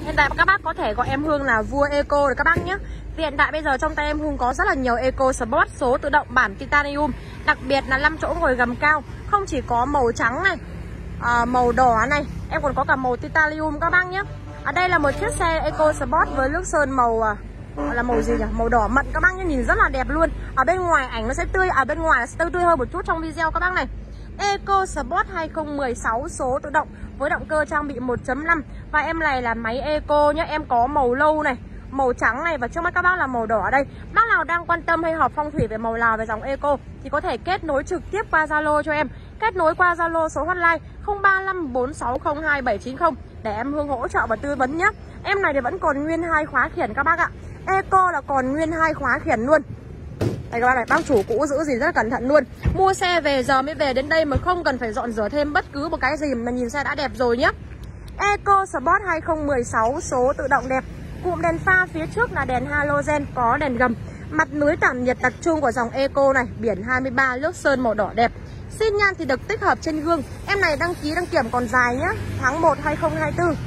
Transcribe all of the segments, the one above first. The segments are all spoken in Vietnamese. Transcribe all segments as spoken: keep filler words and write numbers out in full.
Hiện tại các bác có thể gọi em Hương là vua Eco rồi các bác nhé. Hiện tại bây giờ trong tay em Hương có rất là nhiều Eco Sport số tự động bản titanium, đặc biệt là năm chỗ ngồi gầm cao. Không chỉ có màu trắng này, à, màu đỏ này, em còn có cả màu titanium các bác nhé. Ở đây là một chiếc xe Eco Sport với nước sơn màu là màu gì nhỉ? Màu đỏ mận các bác nhé, nhìn rất là đẹp luôn. Ở bên ngoài ảnh nó sẽ tươi, ở bên ngoài sẽ tươi tươi hơn một chút trong video các bác này. Eco Sport hai không một sáu số tự động với động cơ trang bị một chấm năm. Và em này là máy Eco nhé. Em có màu lâu này, màu trắng này, và trước mắt các bác là màu đỏ ở đây. Bác nào đang quan tâm hay học phong thủy về màu nào về dòng Eco thì có thể kết nối trực tiếp qua Zalo cho em. Kết nối qua Zalo số hotline không ba năm bốn sáu không hai bảy chín không để em Hương hỗ trợ và tư vấn nhé. Em này thì vẫn còn nguyên hai khóa khiển các bác ạ. Eco là còn nguyên hai khóa khiển luôn. Đây các bác này, bác chủ cũ giữ gìn rất là cẩn thận luôn. Mua xe về giờ mới về đến đây mà không cần phải dọn rửa thêm bất cứ một cái gì mà nhìn xe đã đẹp rồi nhé. Eco Sport hai không một sáu số tự động đẹp. Cụm đèn pha phía trước là đèn halogen, có đèn gầm. Mặt lưới tản nhiệt đặc trưng của dòng Eco này, biển hai mươi ba, nước sơn màu đỏ đẹp. Xi nhan thì được tích hợp trên gương. Em này đăng ký đăng kiểm còn dài nhé, tháng một hai không hai tư.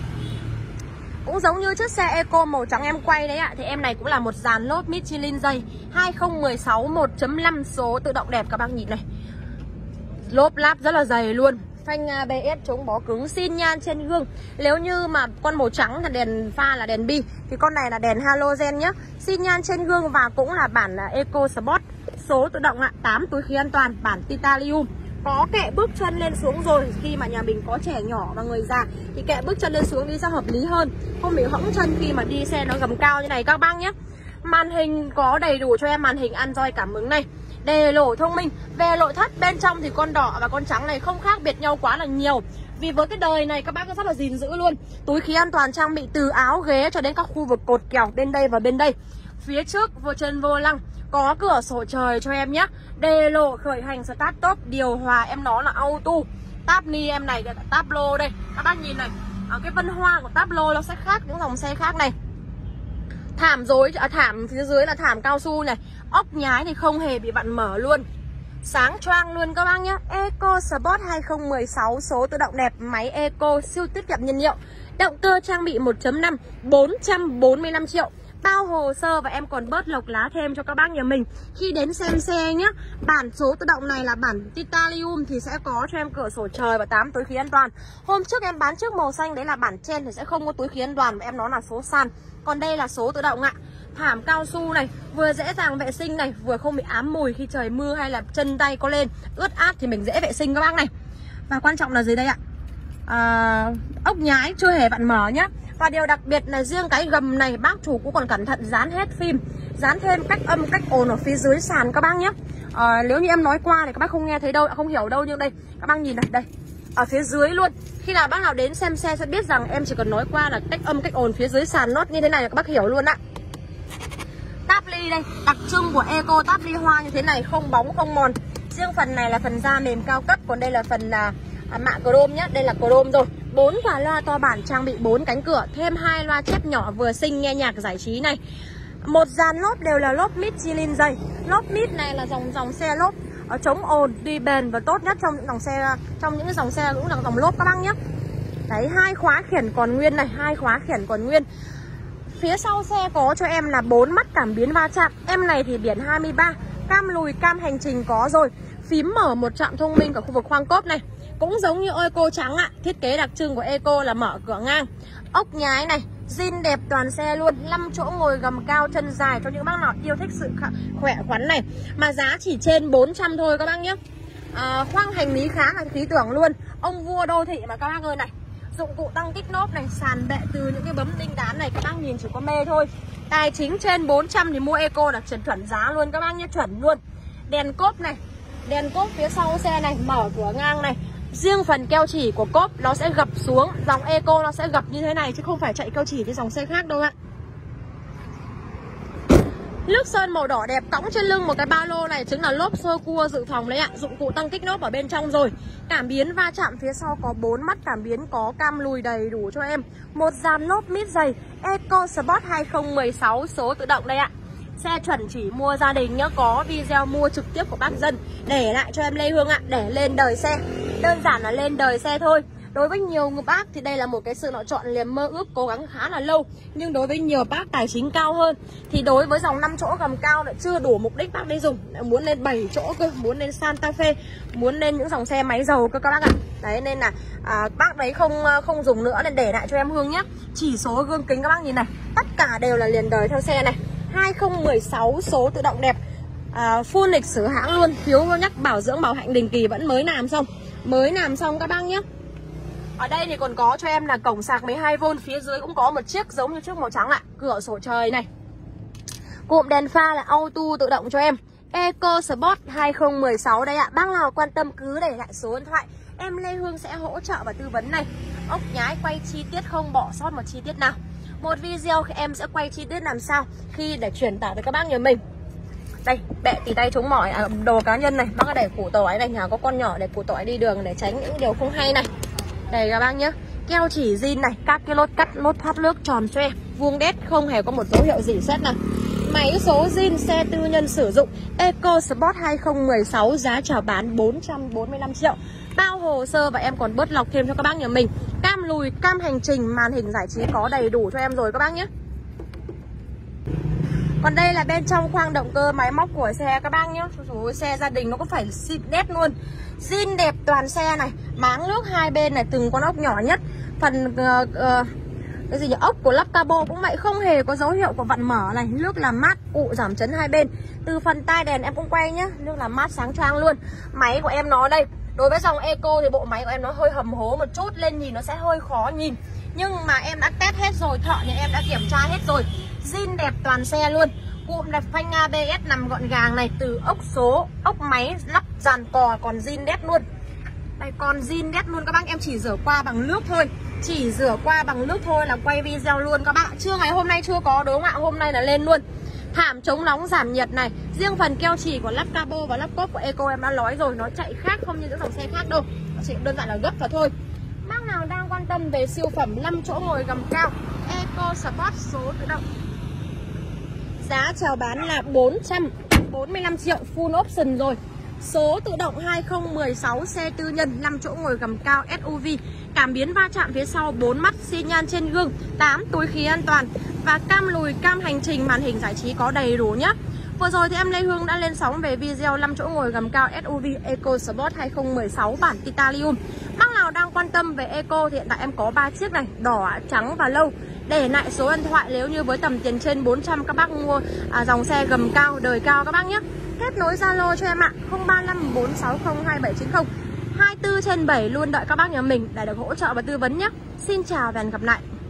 Cũng giống như chiếc xe Eco màu trắng em quay đấy ạ, thì em này cũng là một dàn lốp Michelin dày hai không một sáu một chấm năm số tự động đẹp các bác nhìn này. Lốp láp rất là dày luôn. Phanh a bê ét chống bó cứng, xin nhan trên gương. Nếu như mà con màu trắng là đèn pha là đèn bi thì con này là đèn halogen nhá. Xin nhan trên gương và cũng là bản Eco Sport số tự động ạ, tám túi khí an toàn, bản titanium. Có kệ bước chân lên xuống rồi, khi mà nhà mình có trẻ nhỏ và người già thì kệ bước chân lên xuống đi sẽ hợp lý hơn, không bị hõng chân khi mà đi xe nó gầm cao như này các bác nhé. Màn hình có đầy đủ cho em màn hình Android cảm ứng này, đề lỗ thông minh. Về nội thất bên trong thì con đỏ và con trắng này không khác biệt nhau quá là nhiều. Vì với cái đời này các bác rất là gìn giữ luôn. Túi khí an toàn trang bị từ áo ghế cho đến các khu vực cột kèo bên đây và bên đây. Phía trước vô chân vô lăng có cửa sổ trời cho em nhé. Đề lộ khởi hành start top, điều hòa em nó là auto. Táp ni em này, táp lô đây. Các bác nhìn này, ở cái vân hoa của táp lô nó sẽ khác những dòng xe khác này. Thảm dối, à, thảm phía dưới là thảm cao su này. Ốc nhái thì không hề bị vặn mở luôn. Sáng choang luôn các bác nhé. Eco Sport hai không một sáu số tự động đẹp, máy Eco siêu tiết kiệm nhiên liệu. Động cơ trang bị một chấm năm, bốn trăm bốn mươi lăm triệu. Bao hồ sơ và em còn bớt lộc lá thêm cho các bác nhà mình khi đến xem xe nhé. Bản số tự động này là bản titanium thì sẽ có cho em cửa sổ trời và tám túi khí an toàn. Hôm trước em bán trước màu xanh đấy là bản trên thì sẽ không có túi khí an toàn và em nó là số sàn. Còn đây là số tự động ạ. Thảm cao su này, vừa dễ dàng vệ sinh này, vừa không bị ám mùi khi trời mưa hay là chân tay có lên ướt át thì mình dễ vệ sinh các bác này. Và quan trọng là gì đây ạ? À, ốc nhái chưa hề vặn mở nhá. Và điều đặc biệt là riêng cái gầm này bác chủ cũng còn cẩn thận dán hết phim, dán thêm cách âm, cách ồn ở phía dưới sàn các bác nhé. à, Nếu như em nói qua thì các bác không nghe thấy đâu, không hiểu đâu, nhưng đây các bác nhìn này, đây ở phía dưới luôn. Khi nào bác nào đến xem xe sẽ biết rằng em chỉ cần nói qua là cách âm, cách ồn phía dưới sàn nốt như thế này là các bác hiểu luôn ạ. Táp ly đây, đặc trưng của Eco táp ly hoa như thế này, không bóng không mòn. Riêng phần này là phần da mềm cao cấp, còn đây là phần là à, mạ chrome nhé, đây là chrome rồi. Bốn quả loa to bản trang bị bốn cánh cửa, thêm hai loa chép nhỏ vừa xinh nghe nhạc giải trí này. Một dàn lốp đều là lốp Michelin dày. Lốp mid này là dòng dòng xe lốp ở chống ồn, đi bền và tốt nhất trong những dòng xe, trong những dòng xe cũng là dòng lốp các bác nhé. Đấy, hai khóa khiển còn nguyên này, hai khóa khiển còn nguyên. Phía sau xe có cho em là bốn mắt cảm biến va chạm. Em này thì biển hai mươi ba, cam lùi, cam hành trình có rồi. Phím mở một trạm thông minh ở khu vực khoang cốp này. Cũng giống như Eco trắng ạ, thiết kế đặc trưng của Eco là mở cửa ngang. Ốc nhái này, zin đẹp toàn xe luôn, năm chỗ ngồi gầm cao chân dài cho những bác nào yêu thích sự khỏe khoắn này. Mà giá chỉ trên bốn trăm thôi các bác nhé. à, Khoang hành lý khá là lý tưởng luôn. Ông vua đô thị mà các bác ơi này. Dụng cụ tăng kích nốt này, sàn bệ từ những cái bấm đinh đán này các bác nhìn chỉ có mê thôi. Tài chính trên bốn trăm thì mua Eco là chuẩn chuẩn giá luôn các bác nhé, chuẩn luôn. Đèn cốp này, đèn cốp phía sau xe này, mở cửa ngang này. Riêng phần keo chỉ của cốp nó sẽ gập xuống, dòng Eco nó sẽ gập như thế này chứ không phải chạy keo chỉ như dòng xe khác đâu ạ. Nước sơn màu đỏ đẹp, cõng trên lưng một cái ba lô này chính là lốp sơ cua dự phòng đấy ạ. Dụng cụ tăng kích nốt ở bên trong rồi. Cảm biến va chạm phía sau có bốn mắt cảm biến, có cam lùi đầy đủ cho em. Một dàn lốp mít dày, Eco Sport hai không một sáu số tự động đây ạ. Xe chuẩn chỉ mua gia đình nhá, có video mua trực tiếp của bác Dân để lại cho em Lê Hương ạ, để lên đời xe. Đơn giản là lên đời xe thôi. Đối với nhiều người bác thì đây là một cái sự lựa chọn niềm mơ ước cố gắng khá là lâu. Nhưng đối với nhiều bác tài chính cao hơn thì đối với dòng năm chỗ gầm cao lại chưa đủ mục đích bác đi dùng. Muốn lên bảy chỗ cơ, muốn lên Santa Fe, muốn lên những dòng xe máy dầu cơ các bác ạ. Đấy nên là à, bác đấy không không dùng nữa nên để lại cho em Hương nhé. Chỉ số gương kính các bác nhìn này, tất cả đều là liền đời theo xe này. hai không một sáu số tự động đẹp, à, full lịch sử hãng luôn, phiếu nhắc bảo dưỡng bảo hạnh định kỳ vẫn mới làm xong. Mới làm xong các bác nhé. Ở đây thì còn có cho em là cổng sạc mười hai vôn, phía dưới cũng có một chiếc giống như chiếc màu trắng ạ. Cửa sổ trời này. Cụm đèn pha là auto tự động cho em. EcoSport hai không một sáu đây ạ. Bác nào quan tâm cứ để lại số điện thoại, em Lê Hương sẽ hỗ trợ và tư vấn này. Ốc nhái quay chi tiết không bỏ sót một chi tiết nào. Một video em sẽ quay chi tiết làm sao khi để truyền tải tới các bác nhà mình. Đây, bẹ tì tay chống mỏi, à, đồ cá nhân này, bác có để củ tỏi này, nhà có con nhỏ để củ tỏi đi đường để tránh những điều không hay này. Đây các bác nhé, keo chỉ zin này, các cái lốt cắt lốt thoát nước tròn xoe, vuông đét, không hề có một dấu hiệu rỉ sét nào. Máy số zin xe tư nhân sử dụng EcoSport hai không một sáu, giá chào bán bốn trăm bốn mươi lăm triệu. Bao hồ sơ và em còn bớt lọc thêm cho các bác nhà mình. Cam lùi, cam hành trình, màn hình giải trí có đầy đủ cho em rồi các bác nhé. Còn đây là bên trong khoang động cơ máy móc của xe các bác nhé. Ôi, xe gia đình nó có phải xịn đét luôn. Zin đẹp toàn xe này. Máng nước hai bên này, từng con ốc nhỏ nhất. Phần uh, uh, cái gì nhỉ, ốc của lắp cabo cũng vậy, không hề có dấu hiệu của vặn mở này. Nước làm mát, cụ giảm chấn hai bên. Từ phần tai đèn em cũng quay nhá, nước làm mát sáng choang luôn. Máy của em nó đây, đối với dòng Eco thì bộ máy của em nó hơi hầm hố một chút, lên nhìn nó sẽ hơi khó nhìn. Nhưng mà em đã test hết rồi, thợ nhà em đã kiểm tra hết rồi. Zin đẹp toàn xe luôn. Cụm đèn phanh a bê ét nằm gọn gàng này, từ ốc số, ốc máy, lắp dàn cò còn zin đét luôn. Đây còn zin đét luôn các bác, em chỉ rửa qua bằng nước thôi. Chỉ rửa qua bằng nước thôi là quay video luôn các bạn. Chưa ngày hôm nay chưa có đúng không ạ? Hôm nay là lên luôn. Thảm chống nóng giảm nhiệt này. Riêng phần keo chỉ của lắp cabo và lắp cốp của Eco em đã nói rồi, nó chạy khác không như những dòng xe khác đâu. Nó chỉ đơn giản là gấp vào thôi. Bác nào đang quan tâm về siêu phẩm năm chỗ ngồi gầm cao EcoSport số tự động, giá chào bán là bốn trăm bốn mươi lăm triệu, full option rồi. Số tự động hai không một sáu, xe tư nhân, năm chỗ ngồi gầm cao ét u vê, cảm biến va chạm phía sau, bốn mắt, xi nhan trên gương, tám túi khí an toàn và cam lùi, cam hành trình, màn hình giải trí có đầy đủ nhé. Vừa rồi thì em Lê Hương đã lên sóng về video năm chỗ ngồi gầm cao ét u vê EcoSport hai không một sáu bản titanium. Bác nào đang quan tâm về Eco thì hiện tại em có ba chiếc này, đỏ, trắng và lâu. Để lại số điện thoại nếu như với tầm tiền trên bốn trăm các bác mua à, dòng xe gầm cao, đời cao các bác nhé. Kết nối Zalo cho em ạ, không ba năm bốn sáu không hai bảy chín không, hai mươi tư trên bảy luôn đợi các bác nhà mình để được hỗ trợ và tư vấn nhé. Xin chào và hẹn gặp lại.